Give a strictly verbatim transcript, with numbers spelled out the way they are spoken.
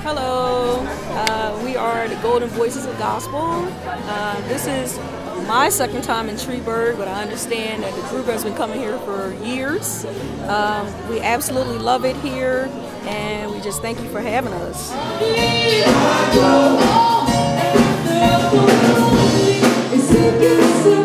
Hello, uh, we are the Golden Voices of Gospel. Uh, this is my second time in Treeburg, but I understand that the group has been coming here for years. Um, we absolutely love it here, and we just thank you for having us. It's